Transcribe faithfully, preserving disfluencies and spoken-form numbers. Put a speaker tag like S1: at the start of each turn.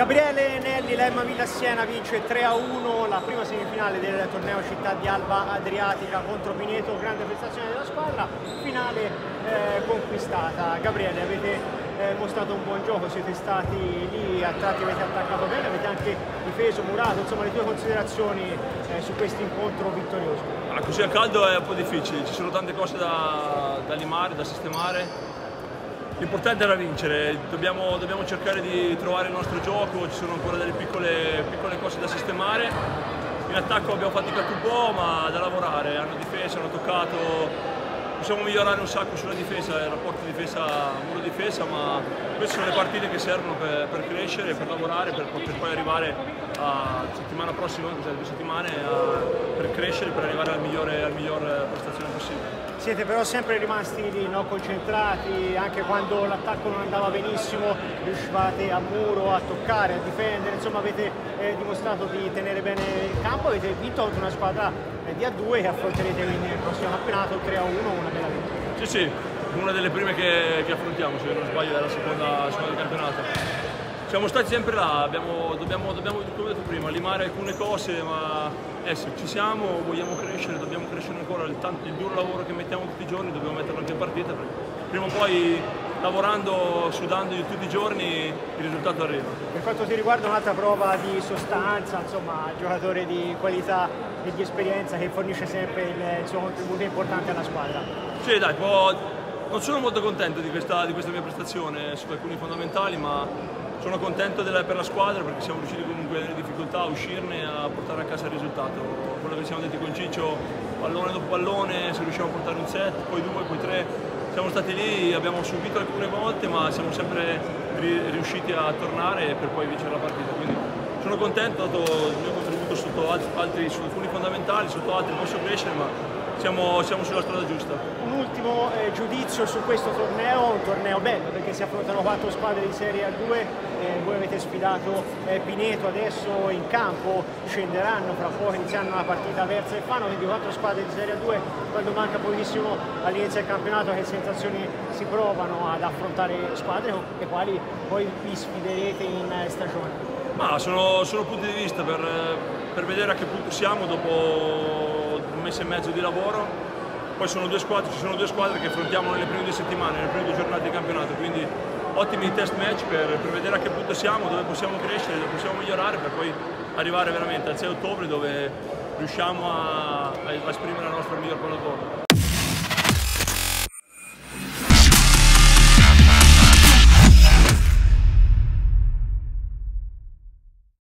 S1: Gabriele Nelli, l'Emma Villa Siena vince tre a uno la prima semifinale del torneo Città di Alba Adriatica contro Pineto, grande prestazione della squadra, finale eh, conquistata. Gabriele, avete eh, mostrato un buon gioco, siete stati lì, a tratti avete attaccato bene, avete anche difeso, murato, insomma le tue considerazioni eh, su questo incontro vittorioso?
S2: Ah, così a caldo è un po' difficile, ci sono tante cose da, da limare, da sistemare. L'importante era vincere, dobbiamo, dobbiamo cercare di trovare il nostro gioco, ci sono ancora delle piccole, piccole cose da sistemare. In attacco abbiamo faticato un po', ma da lavorare, hanno difeso, hanno toccato, possiamo migliorare un sacco sulla difesa, il rapporto difesa-muro-difesa, ma queste sono le partite che servono per, per crescere, per lavorare, per poter poi arrivare a settimana prossima, cioè due settimane, a, per crescere, per arrivare al migliore, al miglior prestazione possibile.
S1: Siete però sempre rimasti lì, no? Concentrati, anche quando l'attacco non andava benissimo, riuscivate a muro, a toccare, a difendere, insomma avete eh, dimostrato di tenere bene il campo, avete vinto contro una squadra eh, di A due che affronterete nel prossimo campionato, tre a uno, una bella vittoria.
S2: Sì, sì, una delle prime che, che affrontiamo, se non sbaglio è la seconda, seconda campionato. Siamo stati sempre là, abbiamo, dobbiamo, dobbiamo, come ho detto prima, limare alcune cose, ma eh sì, ci siamo, vogliamo crescere, dobbiamo crescere ancora, il, tanto, il duro lavoro che mettiamo tutti i giorni dobbiamo metterlo anche in partita, perché prima o poi lavorando, sudando tutti i giorni il risultato arriva.
S1: Per quanto ti riguarda un'altra prova di sostanza, insomma, giocatore di qualità e di esperienza che fornisce sempre il, il suo contributo importante alla squadra.
S2: Sì dai, può, non sono molto contento di questa, di questa mia prestazione su alcuni fondamentali, ma sono contento della, per la squadra perché siamo riusciti comunque nelle difficoltà a uscirne e a portare a casa il risultato. Quello che siamo detti con Ciccio, pallone dopo pallone, se riusciamo a portare un set, poi due, poi tre, siamo stati lì, abbiamo subito alcune volte ma siamo sempre riusciti a tornare per poi vincere la partita. Quindi sono contento, ho dato il mio contributo sotto altri, su alcuni fondamentali, sotto altri posso crescere, ma siamo, siamo sulla strada giusta.
S1: Un ultimo eh, giudizio su questo torneo, un torneo bello perché si affrontano quattro squadre di Serie A due, eh, voi avete sfidato eh, Pineto adesso in campo, scenderanno fra poco, inizieranno la partita Verza e Fano, quindi quattro squadre di Serie A due, quando manca pochissimo all'inizio del campionato, che sensazioni si provano ad affrontare squadre con le quali poi vi sfiderete in eh, stagione?
S2: Ma sono, sono punti di vista per, per vedere a che punto siamo dopo un mese e mezzo di lavoro. Poi sono due squadre, ci sono due squadre che affrontiamo nelle prime due settimane, nelle prime due giornate di campionato, quindi ottimi test match per, per vedere a che punto siamo, dove possiamo crescere, dove possiamo migliorare per poi arrivare veramente al sei ottobre dove riusciamo a, a esprimere la nostra miglior pallavolo.